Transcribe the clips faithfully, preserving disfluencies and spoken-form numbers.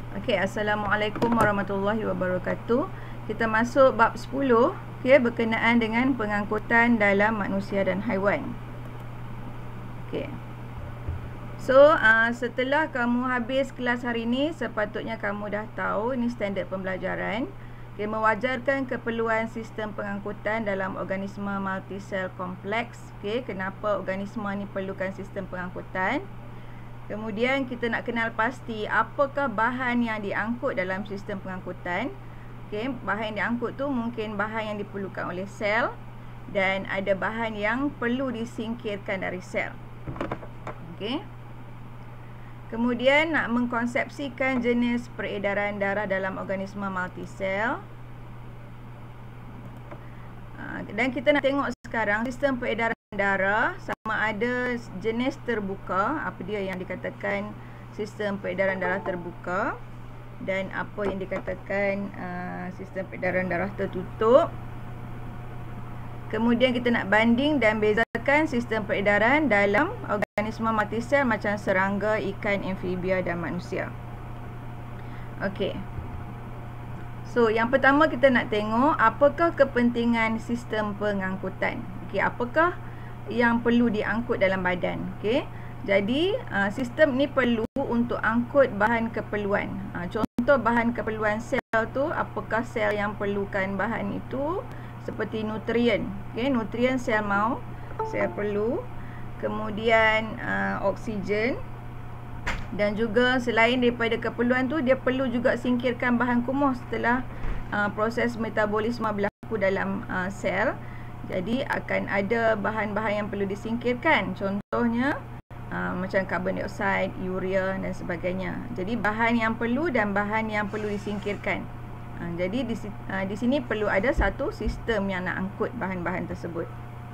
Okey, Assalamualaikum warahmatullahi wabarakatuh. Kita masuk bab sepuluh, okey, berkenaan dengan pengangkutan dalam manusia dan haiwan. Okey. So, uh, setelah kamu habis kelas hari ini, sepatutnya kamu dah tahu ini standard pembelajaran. Okey, mewajarkan keperluan sistem pengangkutan dalam organisma multisel kompleks. Okey, kenapa organisma ni perlukan sistem pengangkutan? Kemudian kita nak kenal pasti apakah bahan yang diangkut dalam sistem pengangkutan. Okey, bahan yang diangkut tu mungkin bahan yang diperlukan oleh sel dan ada bahan yang perlu disingkirkan dari sel. Okey. Kemudian nak mengkonsepsikan jenis peredaran darah dalam organisma multisel. Dan kita nak tengok sekarang sistem peredaran darah sama ada jenis terbuka, apa dia yang dikatakan sistem peredaran darah terbuka, dan apa yang dikatakan uh, sistem peredaran darah tertutup. Kemudian kita nak banding dan bezakan sistem peredaran dalam organisma multisel macam serangga, ikan, amfibia dan manusia. Okey. So, yang pertama kita nak tengok apakah kepentingan sistem pengangkutan. Okey, apakah yang perlu diangkut dalam badan. Okey. Jadi, uh, sistem ni perlu untuk angkut bahan keperluan. Uh, contoh bahan keperluan sel tu, apakah sel yang perlukan bahan itu? Seperti nutrien. Okey, nutrien sel mau, sel perlu. Kemudian uh, oksigen. Dan juga selain daripada keperluan tu, dia perlu juga singkirkan bahan kumuh setelah uh, proses metabolisme berlaku dalam uh, sel. Jadi akan ada bahan-bahan yang perlu disingkirkan. Contohnya uh, macam karbon dioksida, urea dan sebagainya. Jadi bahan yang perlu dan bahan yang perlu disingkirkan. Uh, jadi di, uh, di sini perlu ada satu sistem yang nak angkut bahan-bahan tersebut.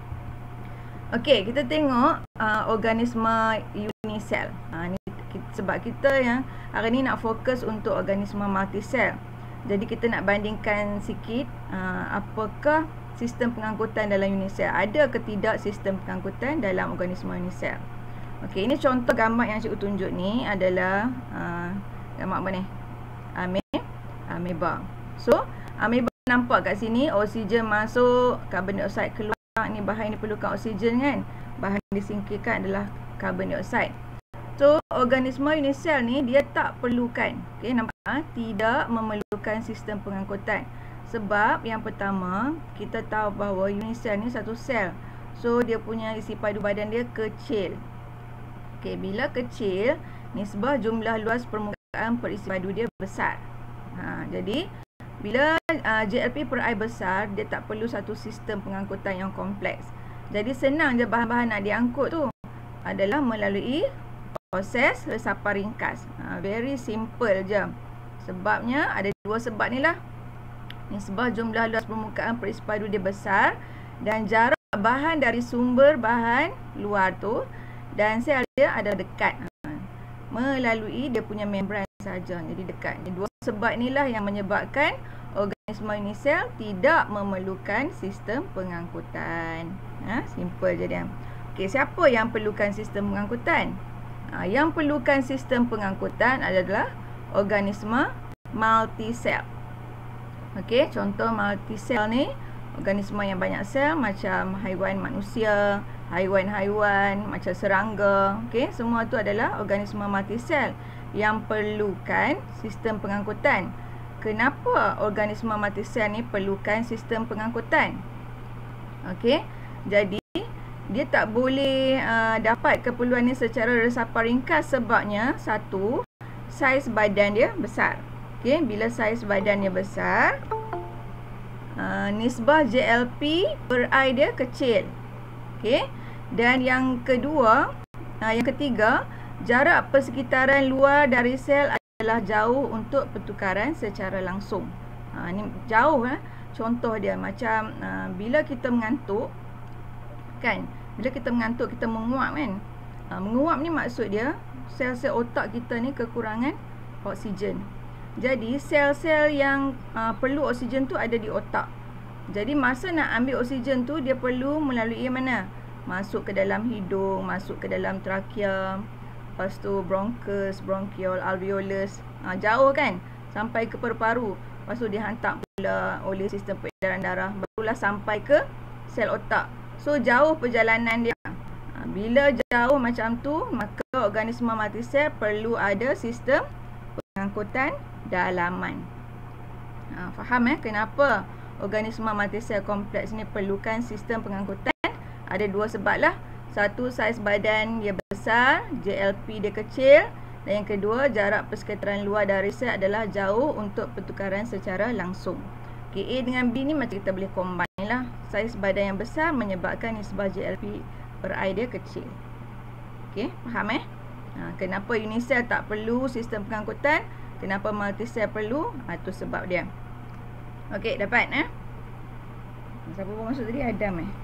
Okey, kita tengok uh, organisma unisel. Uh, ni sebab kita yang hari ni nak fokus untuk organisma multisel. Jadi kita nak bandingkan sikit uh, apakah sistem pengangkutan dalam unisel. Ada ke tidak sistem pengangkutan dalam organisma unisel. Okey, ini contoh gambar yang cikgu tunjuk ni adalah uh, gambar apa ni? Ame, ameba. So, ameba nampak kat sini oksigen masuk, karbon dioksida keluar. Ni bahan yang diperlukan oksigen kan. Bahan yang disingkirkan adalah karbon dioksida. So, organisma unisel ni dia tak perlukan, okey, nampak ha? Tidak memerlukan sistem pengangkutan. Sebab yang pertama, kita tahu bahawa unisel ni satu sel. So, dia punya isi padu badan dia kecil. Okey, bila kecil, nisbah jumlah luas permukaan perisi padu dia besar. Ha, jadi, bila uh, J L P per I besar, dia tak perlu satu sistem pengangkutan yang kompleks. Jadi, senang je bahan-bahan nak diangkut tu adalah melalui proses resapan ringkas. Ha, very simple je. Sebabnya ada dua sebab ni lah. Nisbah jumlah luas permukaan perisi padu dia besar dan jarak bahan dari sumber bahan luar tu dan sel dia ada dekat. Ha, melalui dia punya membran saja. Jadi dekat. Jadi dua sebab inilah yang menyebabkan organisma unisel tidak memerlukan sistem pengangkutan. Ha, simple je dia. Okey, siapa yang perlukan sistem pengangkutan? Ha, yang perlukan sistem pengangkutan adalah organisma multisel. Okey, contoh multisel ni organisma yang banyak sel macam haiwan manusia, haiwan-haiwan macam serangga. Okey, semua tu adalah organisma multisel yang perlukan sistem pengangkutan. Kenapa organisma multisel ni perlukan sistem pengangkutan? Okey, jadi dia tak boleh uh, dapat keperluan ni secara resapan ringkas sebabnya satu, saiz badan dia besar. Okey, bila saiz badan dia besar, uh, nisbah J L P per I dia kecil. Okey, dan yang kedua, uh, yang ketiga, jarak persekitaran luar dari sel adalah jauh untuk pertukaran secara langsung. Uh, ni jauh eh. Contoh dia macam uh, bila kita mengantuk, kan, bila kita mengantuk kita menguap kan. Ha, menguap ni maksud dia sel-sel otak kita ni kekurangan oksigen. Jadi sel-sel yang uh, perlu oksigen tu ada di otak. Jadi masa nak ambil oksigen tu dia perlu melalui mana? Masuk ke dalam hidung, masuk ke dalam trakea. lepas tu bronchus, bronchiole, alveolus, ha, jauh kan, sampai ke paru-paru. Lepas tu dihantar pula oleh sistem peredaran darah, barulah sampai ke sel otak. So jauh perjalanan dia. Ha, bila jauh macam tu, maka organisma mati sel perlu ada sistem pengangkutan dalaman. Ha, faham eh kenapa organisma mati sel kompleks ni perlukan sistem pengangkutan? Ada dua sebab lah. Satu, saiz badan dia besar, J L P dia kecil. Dan yang kedua, jarak persekitaran luar dari sel adalah jauh untuk pertukaran secara langsung. Okay, A dengan B ni macam kita boleh combine lah. Saiz badan yang besar menyebabkan nisbah J L P per I dia kecil. Okay, faham eh? Ha, kenapa unisel tak perlu sistem pengangkutan? Kenapa multisel perlu? Ha, itu sebab dia. Okay, dapat eh? Siapa pun masuk tadi? Adam eh?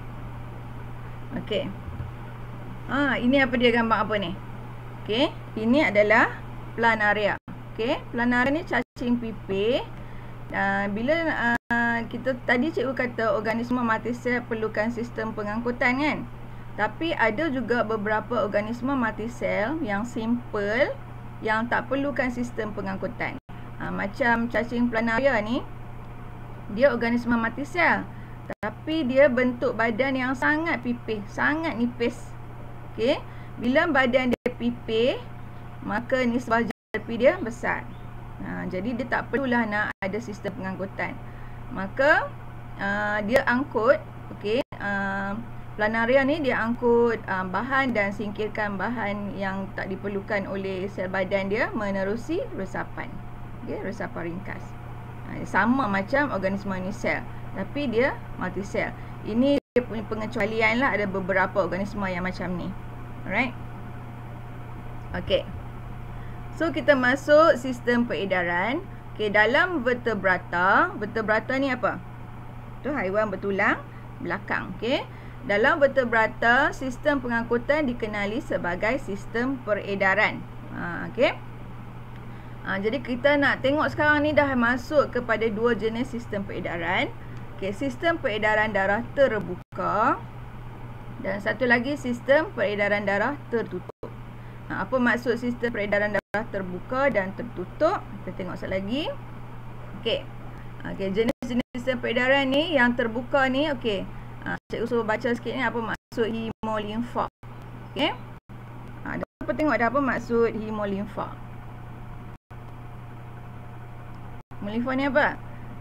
Okay. Ha, ini apa dia gambar apa ni? Okay, ini adalah planaria. Okay, planaria ni cacing pipih. Uh, bila uh, kita tadi cikgu kata organisma mati sel perlukan sistem pengangkutan kan? Tapi ada juga beberapa organisma mati sel yang simple yang tak perlukan sistem pengangkutan. Uh, macam cacing planaria ni, dia organisma mati sel, tapi dia bentuk badan yang sangat pipih, sangat nipis. Okay, bila badan dia pipih, maka nisbah J L P dia besar. Ha, jadi dia tak perlulah nak ada sistem pengangkutan. Maka uh, dia angkut, okey, uh, planaria ni dia angkut uh, bahan dan singkirkan bahan yang tak diperlukan oleh sel badan dia menerusi resapan. Okey, resapan ringkas. Ha, sama macam organisma unisel, tapi dia multisel. Ini dia punya pengecualian lah, ada beberapa organisma yang macam ni. Alright. Okey. So kita masuk sistem peredaran. Okey, dalam vertebrata, vertebrata ni apa? Tu haiwan bertulang belakang, okey. Dalam vertebrata, sistem pengangkutan dikenali sebagai sistem peredaran. Ha, okey. Ha, jadi kita nak tengok sekarang ni dah masuk kepada dua jenis sistem peredaran. Okey, sistem peredaran darah terbuka dan satu lagi sistem peredaran darah tertutup. Ha, apa maksud sistem peredaran darah terbuka dan tertutup? Kita tengok sekali lagi. Okey. Okey, jenis-jenis sistem peredaran ni yang terbuka ni, okey. Ha, cikgu suruh baca sikit ni apa maksud hemolimfa. Okey. Ha, dah apa tengok dah apa maksud hemolimfa. Hemolimfa ni apa?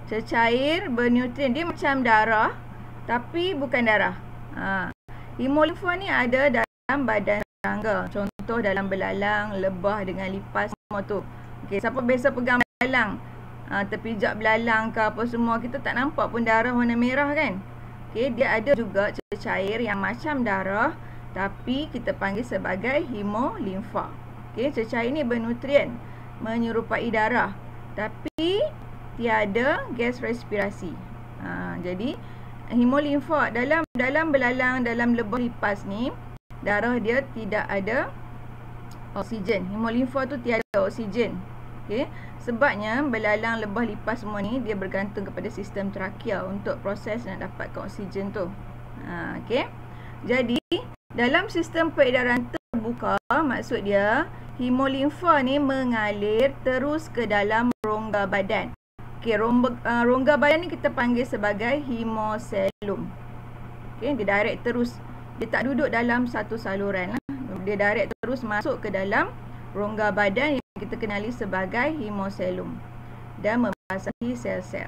Cecair bernutrien. Dia macam darah tapi bukan darah. Ha. Hemolimfa ni ada dalam badan serangga. Contoh dalam belalang, lebah dengan lipas semua tu. Okey, siapa biasa pegang belalang, ha, terpijak belalang ke apa semua, kita tak nampak pun darah warna merah kan? Okey, dia ada juga cecair yang macam darah tapi kita panggil sebagai hemolimfa. Okey, cecair ni bernutrien, menyerupai darah tapi tiada gas respirasi. Ha, jadi hemolimfa dalam dalam belalang, dalam lebah lipas ni, darah dia tidak ada oksigen. Hemolimfa tu tiada oksigen. Okey, sebabnya belalang, lebah lipas semua ni dia bergantung kepada sistem trakea untuk proses nak dapatkan oksigen tu. Ha, okey. Jadi dalam sistem peredaran terbuka, maksud dia hemolimfa ni mengalir terus ke dalam rongga badan. Okey, rongga, uh, rongga badan ni kita panggil sebagai hemoselum. Okey, dia direct terus. Dia tak duduk dalam satu saluran lah. Dia direct terus masuk ke dalam rongga badan yang kita kenali sebagai hemoselum dan membasahi sel-sel.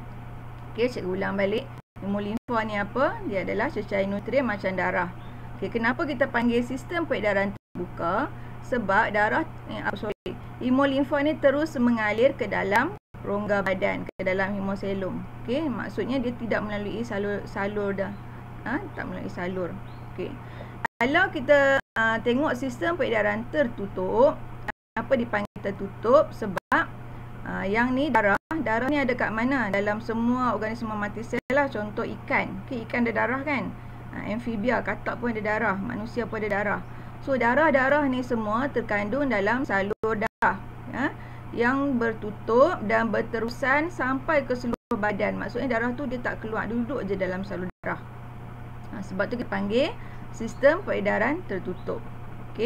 Okey, cikgu ulang balik. Hemolimfa ni apa? Dia adalah cecair nutrien macam darah. Okey, kenapa kita panggil sistem peredaran terbuka? Sebab darah eh, sorry, hemolimfa ni terus mengalir ke dalam rongga badan, ke dalam hemoselum. Okey, maksudnya dia tidak melalui salur salur dah. Ha, tak melalui salur. Okey. Kalau kita uh, tengok sistem peredaran tertutup, kenapa dipanggil tertutup? Sebab uh, yang ni darah, darah ni ada kat mana? Dalam semua organisma mati sel lah, contoh ikan. Okey, ikan ada darah kan? Uh, amfibia, katak pun ada darah, manusia pun ada darah. So darah-darah ni semua terkandung dalam salur darah, ya, yang bertutup dan berterusan sampai ke seluruh badan. Maksudnya darah tu dia tak keluar, duduk je dalam salur darah. Ha, sebab tu kita panggil sistem peredaran tertutup. Okey.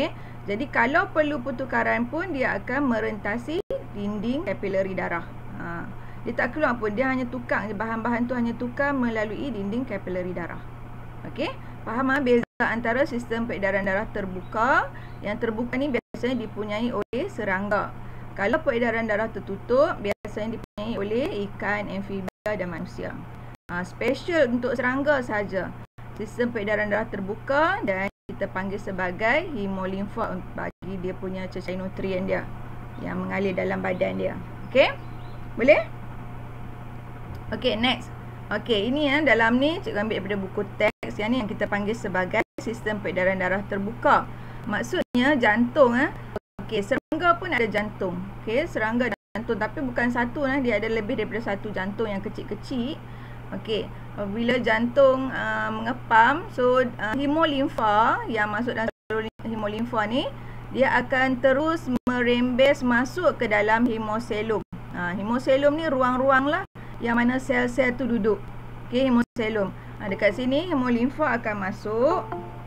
Jadi kalau perlu pertukaran pun dia akan merentasi dinding kapilari darah. Ha. Dia tak keluar pun, dia hanya tukar, bahan-bahan tu hanya tukar melalui dinding kapilari darah. Okey, faham ah beza antara sistem peredaran darah terbuka. Yang terbuka ni biasanya dipunyai oleh serangga. Kalau peredaran darah tertutup biasanya dipunyai oleh ikan, amfibia dan manusia. Ha, special untuk serangga saja sistem peredaran darah terbuka, dan kita panggil sebagai hemolimfa bagi dia punya cecair nutrien dia yang mengalir dalam badan dia. Okey, boleh? Okey, next. Okey, ini ya, dalam ni cikgu ambil daripada buku teks yang ni yang kita panggil sebagai sistem peredaran darah terbuka. Maksudnya jantung ah. Okey, serangga pun ada jantung. Okey, serangga ada jantung tapi bukan satu lah, dia ada lebih daripada satu jantung yang kecil-kecil. Okey, bila jantung uh, mengepam, so uh, hemolimfa yang masuk dalam hemolimfa ni dia akan terus merembes masuk ke dalam hemoselum. Ha, hemoselum ni ruang-ruang lah yang mana sel-sel tu duduk. Okey, hemoselum. Ha, dekat sini hemolimfa akan masuk.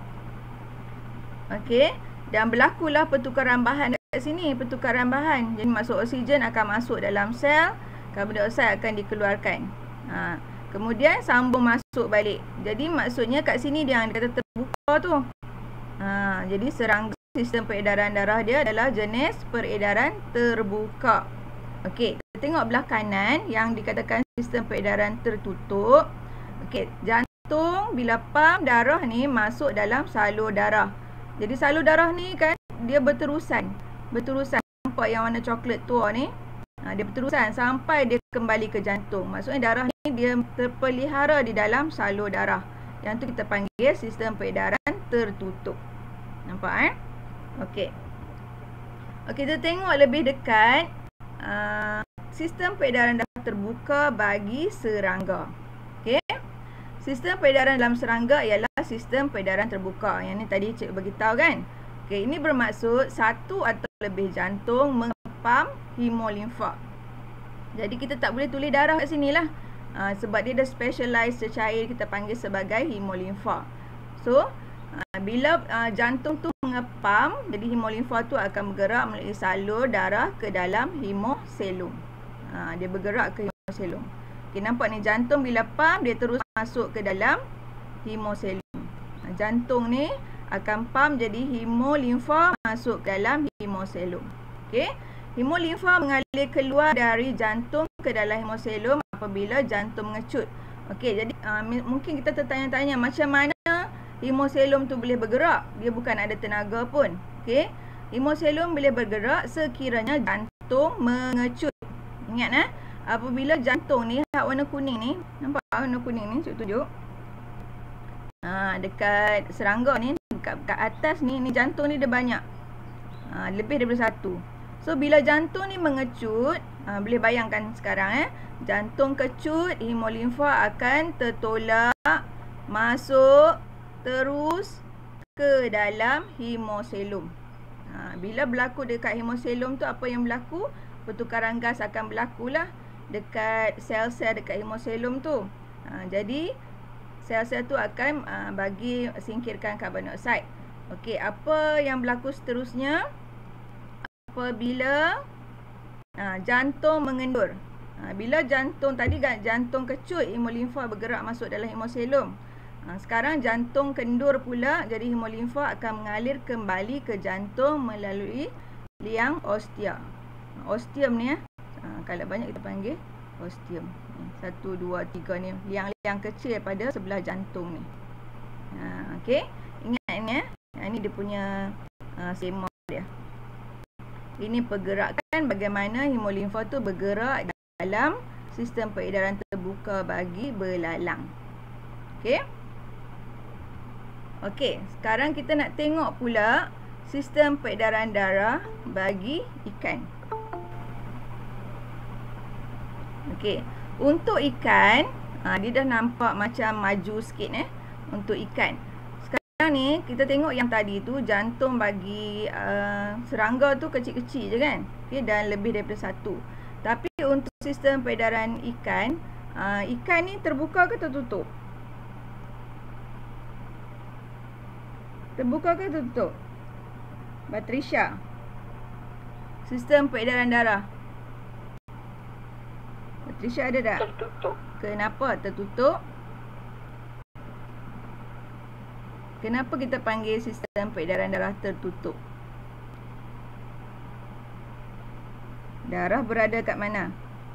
Okey, dan berlakulah pertukaran bahan dekat sini, pertukaran bahan. Jadi masuk oksigen akan masuk dalam sel, karbon dioksida akan dikeluarkan. Ha, kemudian sambung masuk balik. Jadi maksudnya kat sini dia yang kata terbuka tu. Ha, jadi serangga sistem peredaran darah dia adalah jenis peredaran terbuka. Okey, kita tengok belah kanan yang dikatakan sistem peredaran tertutup. Okey, jantung bila pam darah ni masuk dalam salur darah. Jadi salur darah ni kan dia berterusan. Berterusan. Nampak yang warna coklat tua ni? Ha, dia berterusan sampai dia kembali ke jantung. Maksudnya darah ni dia terpelihara di dalam salur darah. Yang tu kita panggil sistem peredaran tertutup. Nampak eh? Okey. Okey, kita tengok lebih dekat uh, sistem peredaran darah terbuka bagi serangga. Okey. Sistem peredaran dalam serangga ialah sistem peredaran terbuka. Yang ni tadi cikgu beritahu kan. Okey, ini bermaksud satu atau lebih jantung mengepam hemolimfa. Jadi kita tak boleh tulis darah kat sini lah. Uh, sebab dia dah specialized cecair kita panggil sebagai hemolimfa. So, uh, bila uh, jantung tu mengepam, jadi hemolimfa tu akan bergerak melalui salur darah ke dalam hemoselum. Uh, dia bergerak ke hemoselum. Okay, nampak ni jantung bila pam dia terus masuk ke dalam hemoselum. Uh, jantung ni akan pam jadi hemolimfa masuk ke dalam hemoselum. Okey. Hemolimfa mengalir keluar dari jantung ke dalam hemoselum apabila jantung mengecut. Okey, jadi uh, mungkin kita tertanya-tanya macam mana hemoselum tu boleh bergerak? Dia bukan ada tenaga pun. Okey. Hemoselum boleh bergerak sekiranya jantung mengecut. Ingat eh, apabila jantung ni warna kuning ni, nampak warna kuning ni, cikgu tunjuk. Ha, dekat serangga ni, dekat, dekat atas ni, ni jantung ni dia banyak. Ha, lebih daripada satu. So, bila jantung ni mengecut, ha, boleh bayangkan sekarang eh. Jantung kecut, hemolimfa akan tertolak, masuk, terus ke dalam hemoselum. Ha, bila berlaku dekat hemoselum tu, apa yang berlaku? Pertukaran gas akan berlaku lah dekat sel-sel dekat hemoselum tu. Ha, jadi, sel-sel tu akan uh, bagi singkirkan karbon dioksida. Okey, apa yang berlaku seterusnya? Apabila uh, jantung mengendur. Uh, bila jantung tadi kan jantung kecut, hemolimfa bergerak masuk dalam hemoselum. Uh, sekarang jantung kendur pula, jadi hemolimfa akan mengalir kembali ke jantung melalui liang ostia. Uh, ostium ni ya. Uh, kalau banyak kita panggil ostium. Satu, dua, tiga ni liang-liang kecil pada sebelah jantung ni. Ha, okey. Ingat ni eh. Ini dia punya uh, skema dia. Ini pergerakan bagaimana hemolimfa tu bergerak dalam sistem peredaran terbuka bagi belalang. Okey. Okey, sekarang kita nak tengok pula sistem peredaran darah bagi ikan. Okey. Untuk ikan, ha, dia dah nampak macam maju sikit eh. Untuk ikan. Sekarang ni, kita tengok yang tadi tu, jantung bagi uh, serangga tu kecil-kecil je kan. Okay, dan lebih daripada satu. Tapi untuk sistem peredaran ikan, uh, ikan ni terbuka ke tertutup? Terbuka ke tertutup? Patricia. Sistem peredaran darah. Patricia ada tak? Tertutup. Kenapa tertutup? Kenapa kita panggil sistem peredaran darah tertutup? Darah berada kat mana?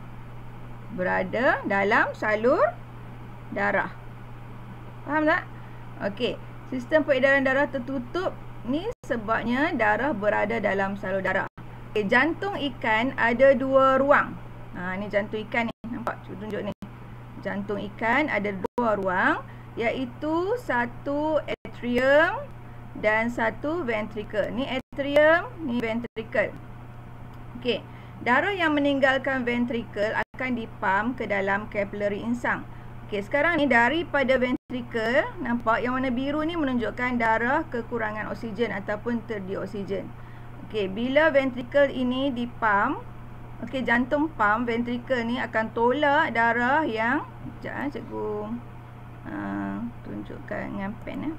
Berada dalam salur darah. Faham tak? Okey, sistem peredaran darah tertutup ni sebabnya darah berada dalam salur darah. Okay, jantung ikan ada dua ruang. Ha, ni jantung ikan ni. Nampak? Cuba tunjuk ni. Jantung ikan ada dua ruang, iaitu satu atrium dan satu ventricle. Ni atrium, ni ventricle. Okey, darah yang meninggalkan ventricle akan dipam ke dalam kapilari insang. Okey, sekarang ni daripada ventricle, nampak yang warna biru ni menunjukkan darah kekurangan oksigen ataupun terdia oksigen. Okey, bila ventricle ini dipam, okey, jantung pam, ventricle ni akan tolak darah yang, sekejap eh, cikgu uh, tunjukkan dengan pen eh.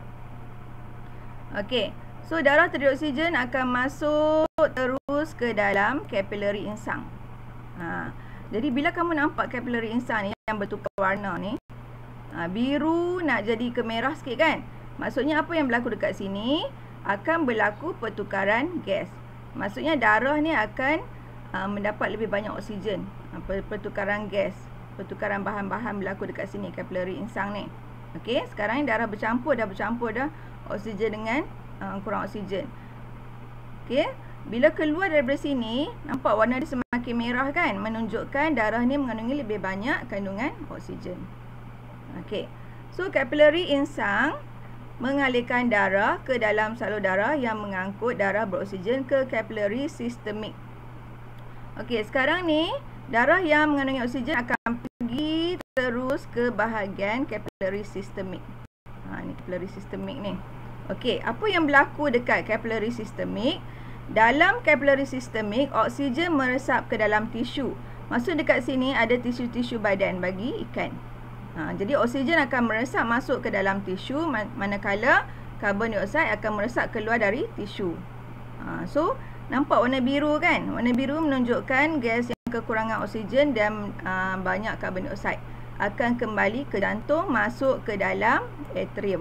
Okey, so darah terdia oksigen akan masuk terus ke dalam kapilari insang. Ha, jadi bila kamu nampak kapilari insang ni yang bertukar warna ni, ha, biru nak jadi ke merah sikit kan? Maksudnya apa yang berlaku dekat sini? Akan berlaku pertukaran gas. Maksudnya darah ni akan uh, mendapat lebih banyak oksigen. Uh, pertukaran gas, pertukaran bahan-bahan berlaku dekat sini kapilari insang ni. Okey, sekarang ni darah bercampur dah bercampur dah oksigen dengan uh, kurang oksigen. Okey, bila keluar daripada sini, nampak warna dia semakin merah kan? Menunjukkan darah ni mengandungi lebih banyak kandungan oksigen. Okey, so kapilari insang mengalirkan darah ke dalam salur darah yang mengangkut darah beroksigen ke kapilari sistemik. Okey, sekarang ni darah yang mengandungi oksigen akan pergi terus ke bahagian kapilari sistemik. Ha, ni kapilari sistemik ni. Okey, apa yang berlaku dekat kapilari sistemik? Dalam kapilari sistemik, oksigen meresap ke dalam tisu. Maksud dekat sini ada tisu-tisu badan bagi ikan. Ha, jadi oksigen akan meresap masuk ke dalam tisu, manakala karbon dioksida akan meresap keluar dari tisu. Ha, so nampak warna biru kan? Warna biru menunjukkan gas yang kekurangan oksigen dan uh, banyak karbon dioksida akan kembali ke jantung, masuk ke dalam atrium.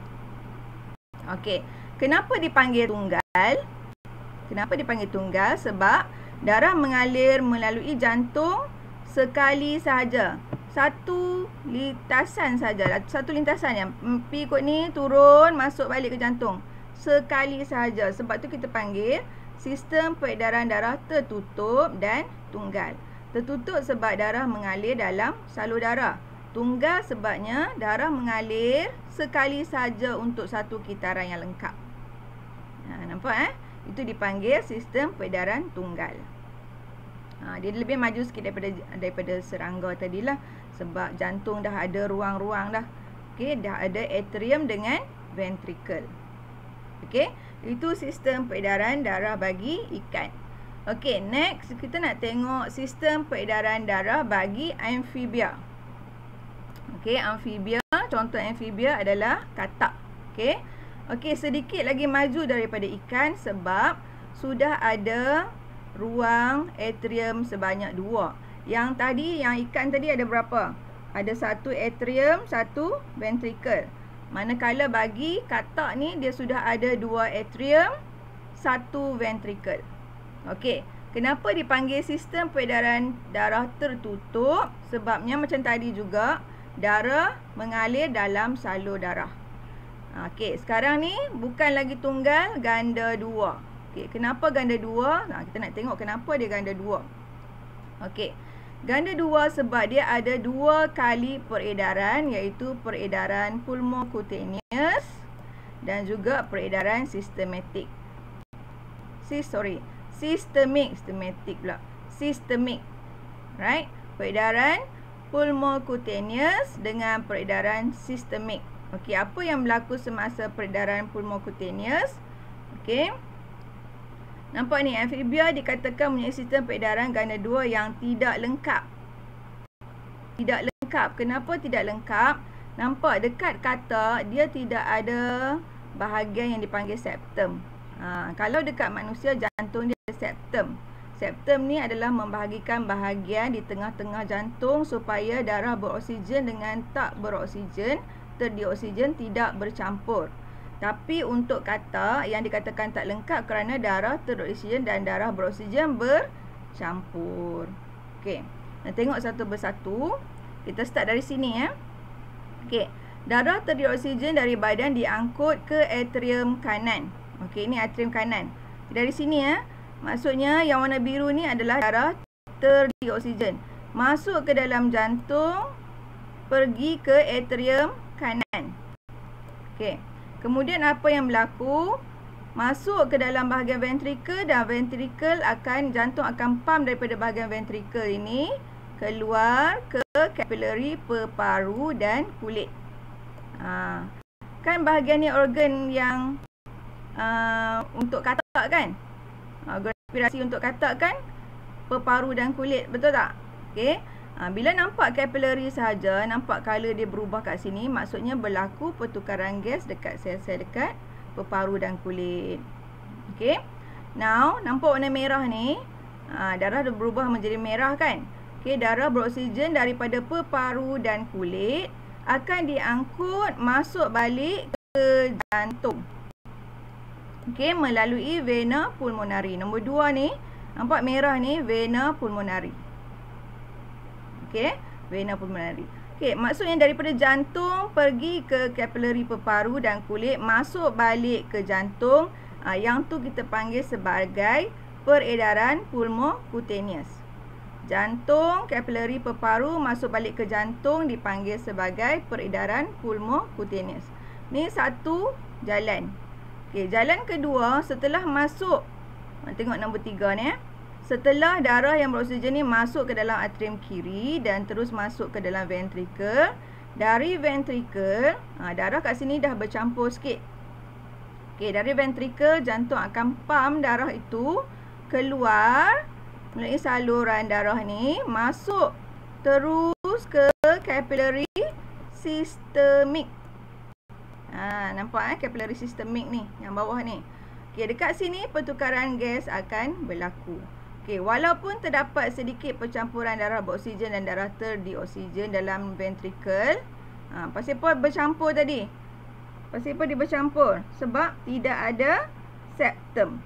Okey, kenapa dipanggil tunggal? Kenapa dipanggil tunggal? Sebab darah mengalir melalui jantung sekali sahaja. Satu lintasan saja, satu lintasan yang pi kot ni turun masuk balik ke jantung sekali sahaja. Sebab tu kita panggil sistem peredaran darah tertutup dan tunggal. Tertutup sebab darah mengalir dalam salur darah. Tunggal sebabnya darah mengalir sekali sahaja untuk satu kitaran yang lengkap. Ha, nampak eh? Itu dipanggil sistem peredaran tunggal. Ha, dia lebih maju sikit daripada daripada serangga tadilah. Sebab jantung dah ada ruang-ruang dah. Okey, dah ada atrium dengan ventricle. Okey, itu sistem peredaran darah bagi ikan. Okey, next kita nak tengok sistem peredaran darah bagi amfibia. Okey, amfibia, contoh amfibia adalah katak. Okey. Okey, sedikit lagi maju daripada ikan sebab sudah ada ruang atrium sebanyak dua. Yang tadi, yang ikan tadi ada berapa? Ada satu atrium, satu ventricle. Manakala bagi katak ni, dia sudah ada dua atrium, satu ventricle. Okey, kenapa dipanggil sistem peredaran darah tertutup? Sebabnya macam tadi juga, darah mengalir dalam salur darah. Okey, sekarang ni bukan lagi tunggal, ganda dua. Okey, kenapa ganda dua? Nah, kita nak tengok kenapa dia ganda dua. Okey, ganda dua sebab dia ada dua kali peredaran, iaitu peredaran pulmocutaneous dan juga peredaran sistematik. Si, sorry, sistemik, sistematik pula. Sistemik. Right? Peredaran pulmocutaneous dengan peredaran sistemik. Okey, apa yang berlaku semasa peredaran pulmocutaneous? Okey. Nampak ni, amfibia dikatakan mempunyai sistem peredaran ganda dua yang tidak lengkap. Tidak lengkap. Kenapa tidak lengkap? Nampak dekat katak dia tidak ada bahagian yang dipanggil septum. Ha, kalau dekat manusia, jantung dia ada septum. Septum ni adalah membahagikan bahagian di tengah-tengah jantung supaya darah beroksigen dengan tak beroksigen, terdioksigen tidak bercampur. Tapi untuk katak yang dikatakan tak lengkap kerana darah terdioksigen dan darah beroksigen bercampur. Okey. Nah, tengok satu persatu. Kita start dari sini ya. Okey. Darah terdioksigen dari badan diangkut ke atrium kanan. Okey, ini atrium kanan. Dari sini ya. Maksudnya yang warna biru ni adalah darah terdioksigen. Masuk ke dalam jantung, pergi ke atrium kanan. Okey. Kemudian apa yang berlaku? Masuk ke dalam bahagian ventrikel dan ventrikel akan, jantung akan pump daripada bahagian ventrikel ini keluar ke kapilari peparu dan kulit. Ha. Kan bahagian ni organ yang uh, untuk katak kan? Organ respirasi untuk katak kan? Peparu dan kulit, betul tak? Okey. Ha, bila nampak kapilari sahaja, nampak color dia berubah kat sini, maksudnya berlaku pertukaran gas dekat sel-sel dekat peparu dan kulit. Okey. Now, nampak warna merah ni, ha, darah dah berubah menjadi merah kan? Okey, darah beroksigen daripada peparu dan kulit akan diangkut masuk balik ke jantung. Okey, melalui vena pulmonari. Nombor dua ni, nampak merah ni, vena pulmonari. Okey, vena pulmonari. Okey, maksudnya daripada jantung pergi ke kapilari peparu dan kulit, masuk balik ke jantung. Ha, yang tu kita panggil sebagai peredaran pulmokutaneous. Jantung, kapilari peparu masuk balik ke jantung dipanggil sebagai peredaran pulmokutaneous. Ni satu jalan. Okey, jalan kedua setelah masuk, tengok nombor tiga ni eh. Setelah darah yang beroksigen ni masuk ke dalam atrium kiri dan terus masuk ke dalam ventrikel. Dari ventrikel, ha, darah kat sini dah bercampur sikit. Okey, dari ventrikel jantung akan pump darah itu keluar melalui saluran darah ni, masuk terus ke kapilari sistemik. Ha, nampak eh kapilari sistemik ni, yang bawah ni. Okey, dekat sini pertukaran gas akan berlaku. Okey, walaupun terdapat sedikit percampuran darah beroksigen dan darah terdioksigen dalam ventrikel, ha, pasal apa bercampur tadi? Pasal apa dia bercampur? Sebab tidak ada septum.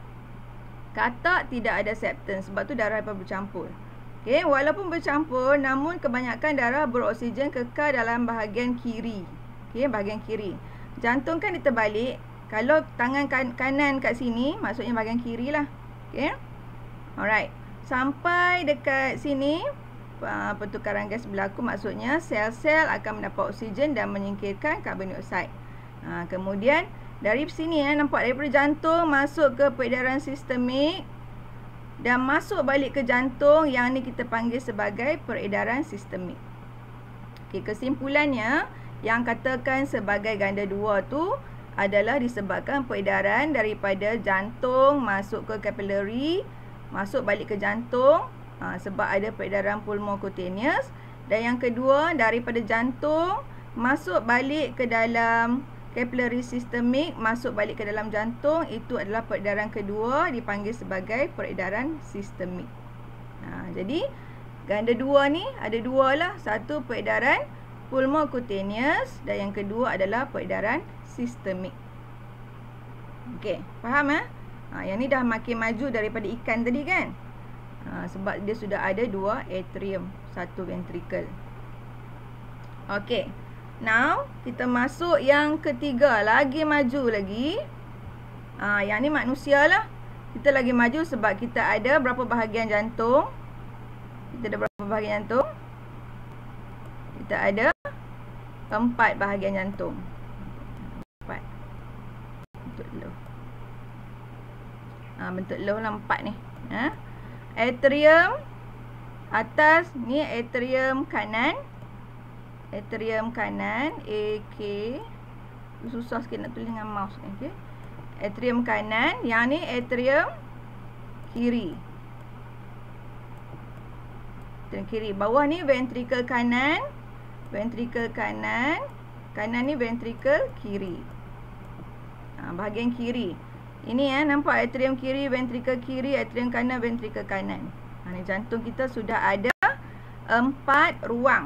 Katak tidak ada septum, sebab tu darah bercampur. Okey, walaupun bercampur, namun kebanyakan darah beroksigen kekal dalam bahagian kiri. Okey, bahagian kiri. Jantung kan dia terbalik. Kalau tangan kan kanan kat sini, maksudnya bahagian kiri lah. Okey. Alright, sampai dekat sini uh, pertukaran gas berlaku, maksudnya sel-sel akan mendapat oksigen dan menyingkirkan karbon dioksida. Uh, kemudian dari sini eh, nampak daripada jantung masuk ke peredaran sistemik dan masuk balik ke jantung, yang ni kita panggil sebagai peredaran sistemik. Okay, kesimpulannya yang katakan sebagai ganda dua tu adalah disebabkan peredaran daripada jantung masuk ke kapilari, masuk balik ke jantung, ha, sebab ada peredaran pulmokutaneous. Dan yang kedua, daripada jantung masuk balik ke dalam kapilari sistemik, masuk balik ke dalam jantung, itu adalah peredaran kedua, dipanggil sebagai peredaran sistemik. Ha, jadi ganda dua ni ada dua lah. Satu peredaran pulmokutaneous dan yang kedua adalah peredaran sistemik. Okey, faham eh? Ha, yang ni dah makin maju daripada ikan tadi kan? Ha, sebab dia sudah ada dua atrium, satu ventrikel. Okey. Now, kita masuk yang ketiga. Lagi maju lagi. Ha, yang ni manusia lah. Kita lagi maju sebab kita ada berapa bahagian jantung? Kita ada berapa bahagian jantung? Kita ada empat bahagian jantung. Empat. Untuk low. Ha, bentuk low lah empat ni. Ha? Atrium atas ni atrium kanan. Atrium kanan A K. Susah sikit nak tulis dengan mouse ni. Okay. Atrium kanan. Yang ni atrium kiri. Atrium kiri. Bawah ni ventricle kanan. Ventricle kanan. Kanan ni ventricle kiri. Ha, bahagian kiri. Ini ya, nampak atrium kiri, ventrikel kiri, atrium kanan, ventrikel kanan. Ha, ni jantung kita sudah ada empat ruang.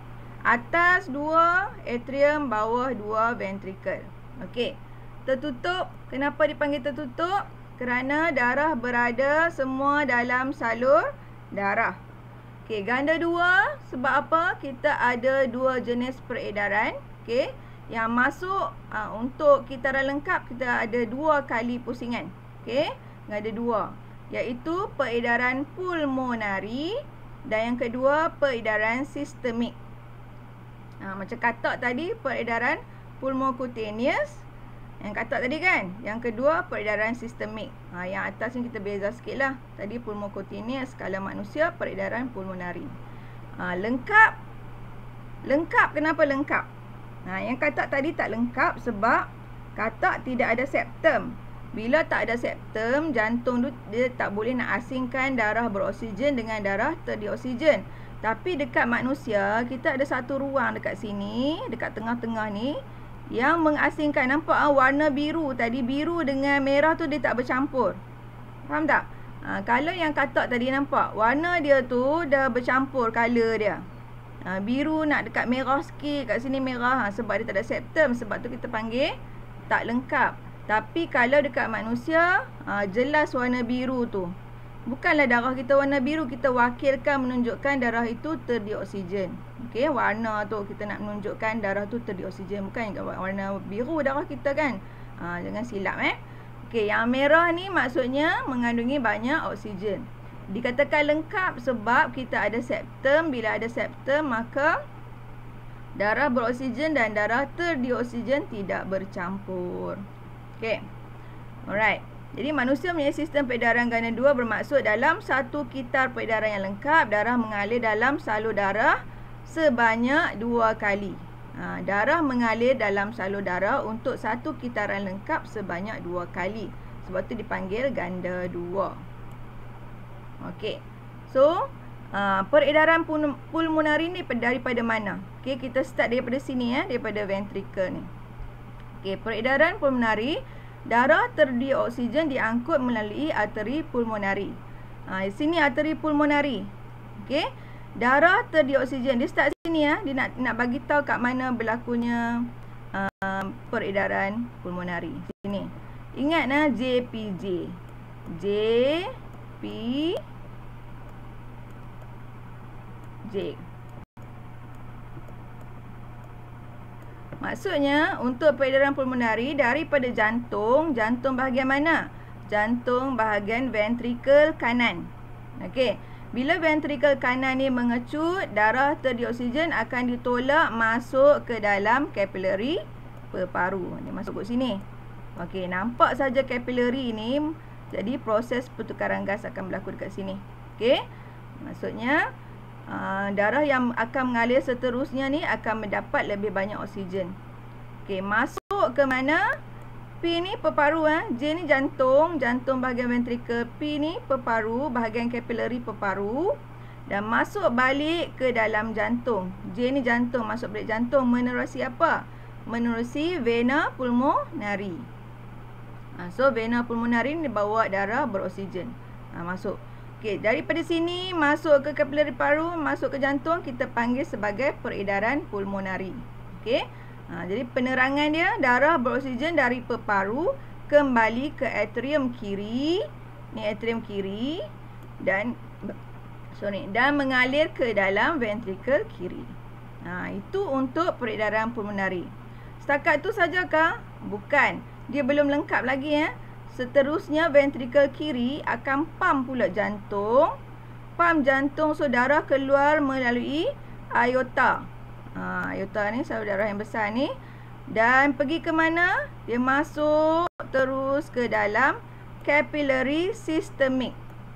Atas dua atrium, bawah dua ventrikel. Okey. Tertutup. Kenapa dipanggil tertutup? Kerana darah berada semua dalam salur darah. Okey, ganda dua. Sebab apa? Kita ada dua jenis peredaran. Okey. Yang masuk uh, untuk kitaran lengkap, kita ada dua kali pusingan. Okey, ada dua, iaitu peredaran pulmonari dan yang kedua peredaran sistemik. Ha, macam katak tadi, peredaran pulmocutaneous. Yang katak tadi kan. Yang kedua peredaran sistemik. Ha, yang atas ni kita beza sikit lah. Tadi pulmocutaneous, kalau manusia peredaran pulmonari. Ha, lengkap. Lengkap, kenapa lengkap? Nah, yang katak tadi tak lengkap sebab katak tidak ada septum. Bila tak ada septum, jantung tu dia tak boleh nak asingkan darah beroksigen dengan darah terdioksigen. Tapi dekat manusia, kita ada satu ruang dekat sini, dekat tengah-tengah ni, yang mengasingkan. Nampak ah, warna biru tadi, biru dengan merah tu dia tak bercampur. Faham tak? Ha, kalau yang katak tadi nampak, warna dia tu dah bercampur color dia. Ha, biru nak dekat merah sikit, kat sini merah, ha, sebab dia tak ada septum. Sebab tu kita panggil tak lengkap. Tapi kalau dekat manusia, ha, jelas warna biru tu. Bukanlah darah kita warna biru, kita wakilkan menunjukkan darah itu terdioksigen. Okey, warna tu kita nak menunjukkan darah tu terdioksigen, bukan warna biru darah kita kan. Ha, jangan silap eh. Okey, yang merah ni maksudnya mengandungi banyak oksigen. Dikatakan lengkap sebab kita ada septum. Bila ada septum, maka darah beroksigen dan darah terdioksigen tidak bercampur. Okey. Alright. Jadi manusia mempunyai sistem peredaran ganda dua, bermaksud dalam satu kitar peredaran yang lengkap, darah mengalir dalam salur darah sebanyak dua kali. Ha, darah mengalir dalam salur darah untuk satu kitaran lengkap sebanyak dua kali. Sebab tu dipanggil ganda dua. Okey. So, uh, peredaran pul pulmonari ni daripada mana? Okey, kita start daripada sini ya, daripada ventrikel ni. Okey, peredaran pulmonari, darah terdioksigen diangkut melalui arteri pulmonari. Ha, di sini arteri pulmonari. Okey. Darah terdioksigen, dia start sini ya, dia nak nak bagi tahu kat mana berlakunya uh, peredaran pulmonari. Sini. Ingat nah J P J. J P J. Maksudnya untuk peredaran pulmonari daripada jantung, jantung bahagian mana? Jantung bahagian ventrikel kanan. Okey. Bila ventrikel kanan ni mengecut, darah terdioksigen akan ditolak masuk ke dalam kapilari peparu. Dia masuk ke sini. Okey, nampak saja kapilari ni. Jadi proses pertukaran gas akan berlaku dekat sini. Okey. Maksudnya Uh, darah yang akan mengalir seterusnya ni akan mendapat lebih banyak oksigen. Okey, masuk ke mana? P ni peparu eh. J ni jantung, jantung bahagian ventrikel. P ni peparu, bahagian kapilari peparu, dan masuk balik ke dalam jantung. J ni jantung, masuk balik jantung menerusi apa? Menerusi vena pulmonari. Ha, so vena pulmonari ni bawa darah beroksigen. Ha, masuk. Okey, daripada sini masuk ke kapilari paru, masuk ke jantung, kita panggil sebagai peredaran pulmonari. Okey. Ha, jadi penerangan dia, darah beroksigen dari peparu kembali ke atrium kiri. Ni atrium kiri dan sorry, dan mengalir ke dalam ventrikel kiri. Ha, itu untuk peredaran pulmonari. Setakat tu sajakah? Bukan. Dia belum lengkap lagi ya. Seterusnya ventrikel kiri akan pump pula jantung. Pump jantung, so darah keluar melalui aorta. Ha, aorta ni salur darah yang besar ni. Dan pergi ke mana? Dia masuk terus ke dalam capillary systemic.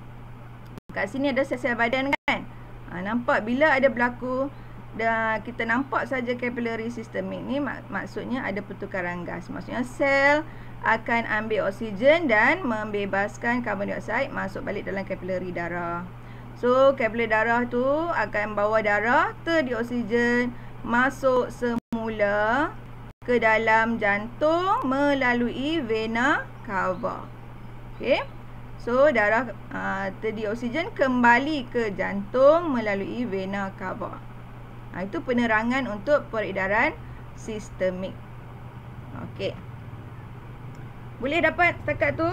Kat sini ada sel-sel badan kan? Ha, nampak bila ada berlaku, dan kita nampak saja capillary systemic ni, mak maksudnya ada pertukaran gas. Maksudnya sel akan ambil oksigen dan membebaskan karbon dioksida masuk balik dalam kapilari darah. So, kapilari darah tu akan bawa darah terdioksigen masuk semula ke dalam jantung melalui vena cava. Okey. So darah uh, tersedia oksigen kembali ke jantung melalui vena cava. Ha, itu penerangan untuk peredaran sistemik. Okey. Boleh dapat setakat tu?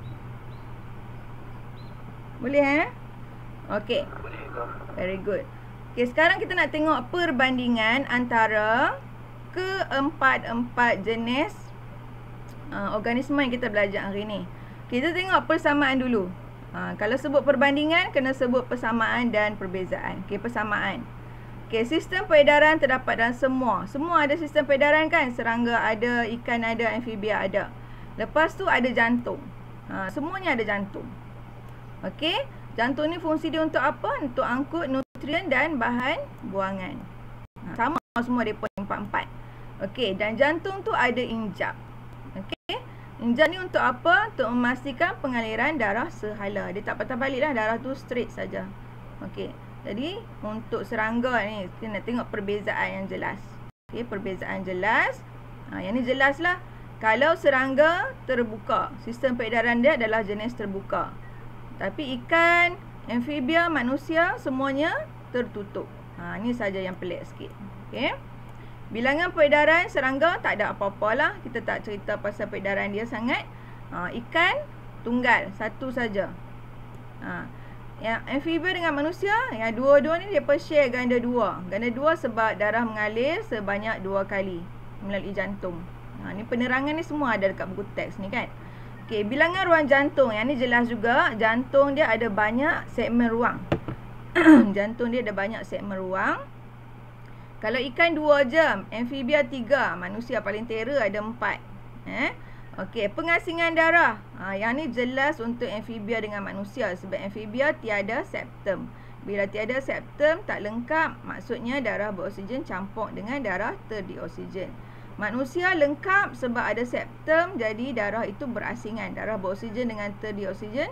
Boleh eh? Okey. Very good. Okey, sekarang kita nak tengok perbandingan antara keempat-empat jenis uh, organisma yang kita belajar hari ni. Kita tengok persamaan dulu. Ha, kalau sebut perbandingan, kena sebut persamaan dan perbezaan. Okey, persamaan. Okey, sistem peredaran terdapat dalam semua. Semua ada sistem peredaran kan? Serangga ada, ikan ada, amfibia ada. Lepas tu ada jantung. Ha, semuanya ada jantung. Okey, jantung ni fungsi dia untuk apa? Untuk angkut nutrien dan bahan buangan. Ha, sama semua dia pun empat-empat. Okey, dan jantung tu ada injap. Okey, injap ni untuk apa? Untuk memastikan pengaliran darah sehala. Dia tak patah balik lah, darah tu straight saja. Okey, jadi untuk serangga ni kita nak tengok perbezaan yang jelas. Okey, perbezaan jelas. Ha, yang ni jelas lah. Kalau serangga terbuka, sistem peredaran dia adalah jenis terbuka. Tapi ikan, amfibia, manusia semuanya tertutup. Ha, ni saja yang pelik sikit. Okey. Bilangan peredaran serangga tak ada apa-apa lah. Kita tak cerita pasal peredaran dia sangat. Ha, ikan tunggal, satu saja. Ha, yang amfibia dengan manusia, yang dua-dua ni dia share ganda dua. Ganda dua sebab darah mengalir sebanyak dua kali melalui jantung. Ha, ni penerangan ni semua ada dekat buku teks ni kan. Okey, bilangan ruang jantung. Yang ni jelas juga. Jantung dia ada banyak segmen ruang. Jantung dia ada banyak segmen ruang. Kalau ikan dua je, amfibia tiga, manusia paling terror ada empat. Eh? Okey, pengasingan darah. Ha, yang ni jelas untuk amfibia dengan manusia sebab amfibia tiada septum. Bila tiada septum tak lengkap, maksudnya darah beroksigen campur dengan darah tersedia oksigen. Manusia lengkap sebab ada septum, jadi darah itu berasingan. Darah beroksigen dengan tersedia oksigen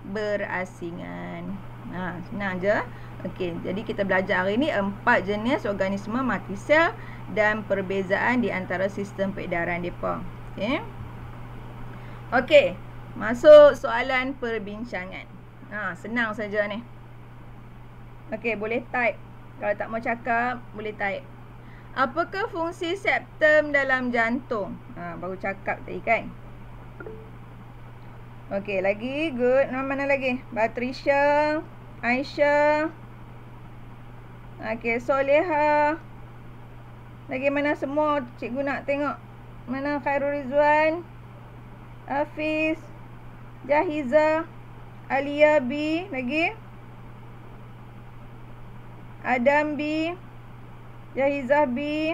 berasingan. Ha, senang je. Okey, jadi kita belajar hari ni empat jenis organisma mati sel dan perbezaan di antara sistem peredaran mereka. Okey. Okey, masuk soalan perbincangan. Ha, senang saja ni. Okey, boleh type. Kalau tak mau cakap, boleh type. Apakah fungsi septum dalam jantung? Ha, baru cakap tadi kan. Okey, lagi. Good. Nama mana lagi? Batrisha, Aisyah. Okey, Soleha. Lagi mana semua cikgu nak tengok? Mana Khairul Rizwan, Hafiz, Jahiza, Alia B. Lagi? Adam B, Jahizah B,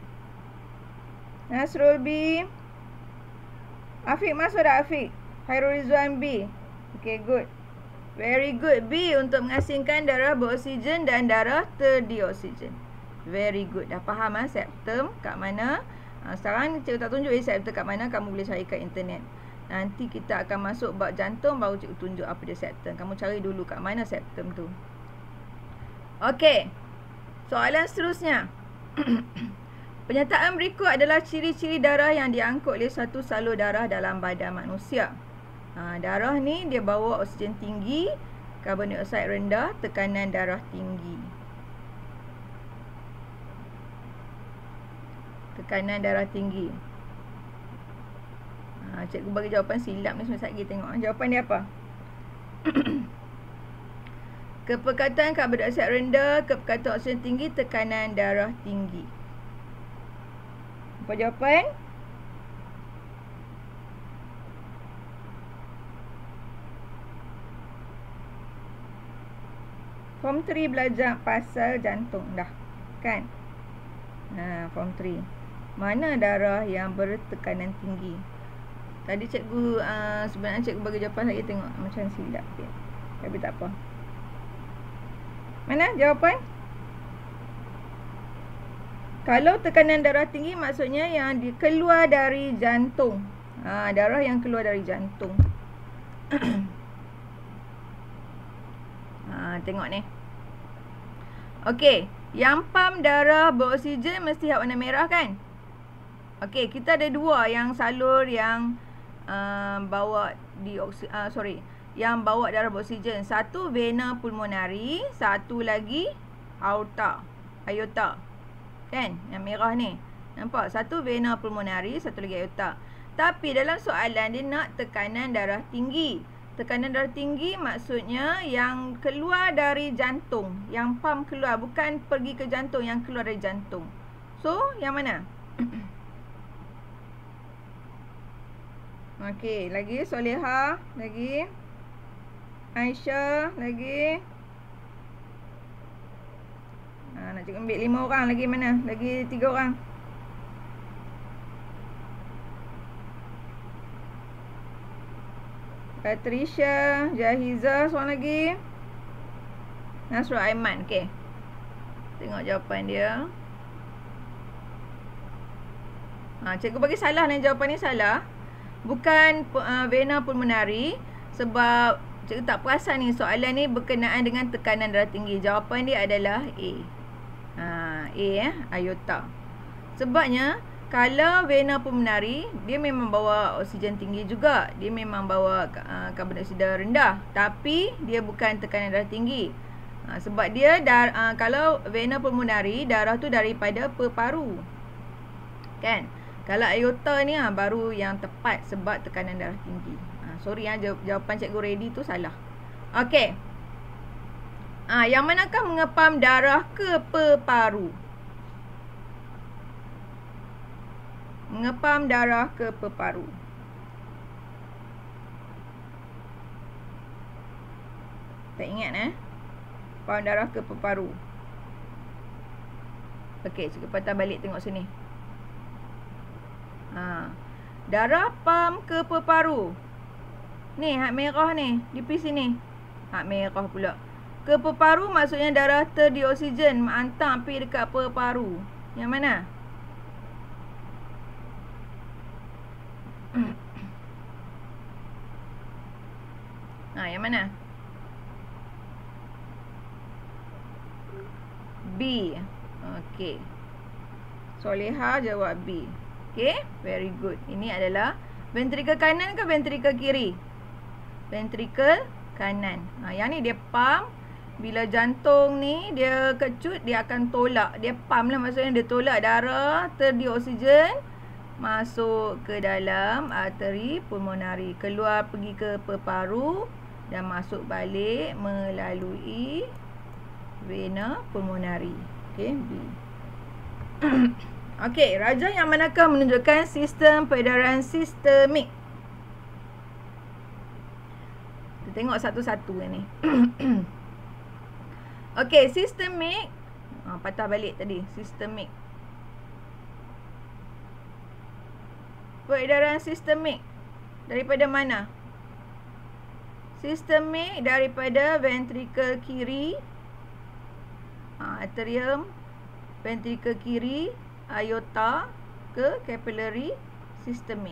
Nasrul B. Afiq masuk tak Afiq? Khairul Rizwan B. Okay, good. Very good. B untuk mengasingkan darah beroksigen dan darah tersedia oksigen. Very good. Dah faham ha, septum kat mana? Ha, sekarang cikgu tak tunjuk eh, septum kat mana. Kamu boleh cari kat internet. Nanti kita akan masuk bab jantung, baru cikgu tunjuk apa dia septum. Kamu cari dulu kat mana septum tu. Okey. Soalan seterusnya. Penyataan berikut adalah ciri-ciri darah yang diangkut oleh satu salur darah dalam badan manusia. Ha, darah ni dia bawa oksigen tinggi, karbon dioksida rendah, tekanan darah tinggi. Tekanan darah tinggi. Ha, cikgu bagi jawapan silap ni semasa lagi tengok. Jawapan dia apa? Kepekatan karbon dioksida rendah, kepekatan oksigen tinggi, tekanan darah tinggi. Apa jawapan? Form tiga belajar pasal jantung dah. Kan? Ha, form tiga. Mana darah yang bertekanan tinggi? Tadi cikgu uh, sebenarnya cikgu bagi jawapan lagi tengok macam silap sikit. Tapi tak apa. Mana jawapan? Kalau tekanan darah tinggi maksudnya yang di, keluar dari jantung. Ha, darah yang keluar dari jantung. Ha, tengok ni. Okey, yang pam darah beroksigen mesti warna merah kan? Okey, kita ada dua yang salur yang uh, bawa dioksi, uh, sorry, yang bawa darah beroksigen. Satu vena pulmonari, satu lagi aorta, aorta. Kan? Yang merah ni. Nampak? Satu vena pulmonari, satu lagi aorta. Tapi dalam soalan dia nak tekanan darah tinggi. Tekanan darah tinggi maksudnya yang keluar dari jantung, yang pump keluar, bukan pergi ke jantung, yang keluar dari jantung. So, yang mana? Okey, lagi Soleha, lagi Aisyah, lagi ha, nak cakap ambil lima orang, lagi mana? Lagi tiga orang. Patricia, Jahiza, seorang lagi. Nasrul Aiman, okey. Tengok jawapan dia. Ha, cikgu bagi salah ni, jawapan ni salah. Bukan uh, vena pulmonari, sebab cikgu tak perasan ni soalan ni berkenaan dengan tekanan darah tinggi. Jawapan dia adalah A. Ha, A eh, aorta. Sebabnya kalau vena pulmonari, dia memang bawa oksigen tinggi juga. Dia memang bawa uh, karbon dioksida rendah, tapi dia bukan tekanan darah tinggi. Ha, sebab dia dar, uh, kalau vena pulmonari, darah tu daripada peparu. Kan? Kalau aorta ni ha, baru yang tepat sebab tekanan darah tinggi. Ha, sorry ya, ha, jawapan cikgu ready tu salah. Okey. Ha, yang manakah mengepam darah ke peparu? Mengepam darah ke peparu. Tak ingat eh? Mengepam darah ke peparu. Okey, cikgu patah balik tengok sini. Ha. Darah pam ke peparu. Ni hak merah ni, di P sini. Hak merah pula. Ke peparu maksudnya darah terdioksigen hantar pergi dekat peparu. Yang mana? Ha, yang mana? B. Okey. Soleha jawab B. Okay, very good. Ini adalah ventrikel kanan ke ventrikel kiri? Ventrikel kanan. Ha, yang ni dia pump. Bila jantung ni dia kecut, dia akan tolak. Dia pump lah, maksudnya dia tolak darah terdioksigen masuk ke dalam arteri pulmonari. Keluar pergi ke peparu dan masuk balik melalui vena pulmonari. Okay, B. Okey, rajah yang manakah menunjukkan sistem peredaran sistemik? Kita tengok satu-satu ni. Okey, sistemik. Ha, patah balik tadi, sistemik. Peredaran sistemik daripada mana? Sistemik daripada ventrikel kiri, ha, atrium, ventrikel kiri, aorta ke capillary systemic.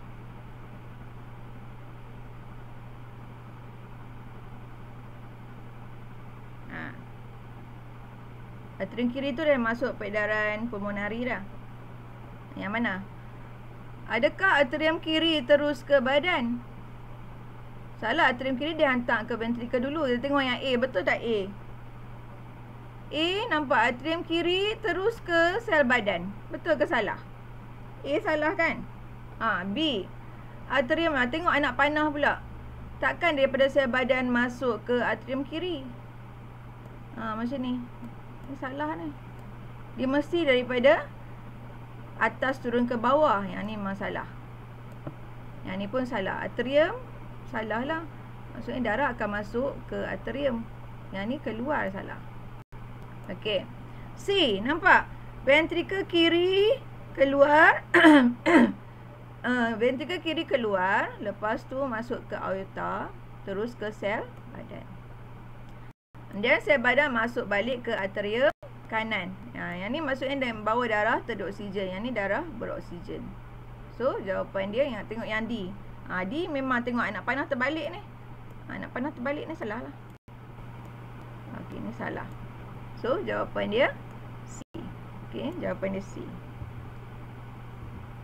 Ha. Atrium kiri tu dah masuk peredaran pulmonari dah. Yang mana? Adakah atrium kiri terus ke badan? Salah, atrium kiri dia hantar ke ventrikel dulu. Kita tengok yang A, betul tak A? A nampak atrium kiri terus ke sel badan. Betul ke salah? A salah kan? Ha, B. Atrium lah. Tengok anak panah pula. Takkan daripada sel badan masuk ke atrium kiri? Ha, macam ni. Ini salah ni. Dia mesti daripada atas turun ke bawah. Yang ni memang salah. Yang ni pun salah. Atrium salah lah. Maksudnya darah akan masuk ke atrium. Yang ni keluar salah. Okey. C, nampak? Ventrikel kiri keluar. uh, ventrikel kiri keluar. Lepas tu masuk ke aorta. Terus ke sel badan. Dan sel badan masuk balik ke atrium kanan. Ha, yang ni maksudnya dia bawa darah terdioksigen. Yang ni darah beroksigen. So, jawapan dia yang tengok yang D. Ha, D memang tengok anak panah terbalik ni. Ha, anak panah terbalik ni salah lah. Okey, ni salah. So, jawapan dia C. Okey, jawapan dia C.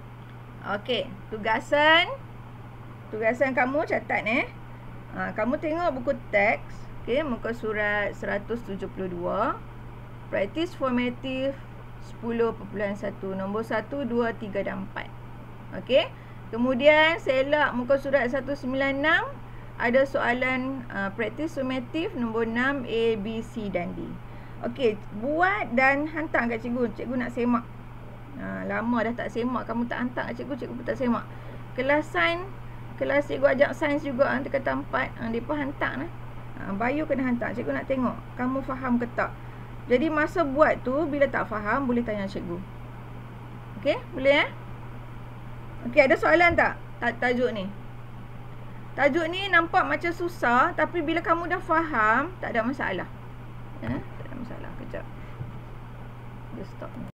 Okey, tugasan. Tugasan kamu catat eh. Ha, kamu tengok buku teks. Okey, muka surat seratus tujuh puluh dua. Praktis formatif sepuluh perpuluhan satu. Nombor satu, dua, tiga dan empat. Okey. Kemudian selak muka surat seratus sembilan puluh enam. Ada soalan uh, praktis formatif nombor enam A, B, C dan D. Okey, buat dan hantar kat cikgu. Cikgu nak semak. Ha, lama dah tak semak, kamu tak hantar kat cikgu, cikgu pun tak semak. Kelas sains, kelas cikgu ajak sains juga, nanti kata empat, ha, dia pun hantar lah. Ha, bio kena hantar, cikgu nak tengok kamu faham ke tak. Jadi masa buat tu, bila tak faham, boleh tanya cikgu. Okey, boleh eh? Okey, ada soalan tak? Tajuk ni. Tajuk ni nampak macam susah, tapi bila kamu dah faham, tak ada masalah. Eh, tak ada masalah. Kejap. Dia stop ni.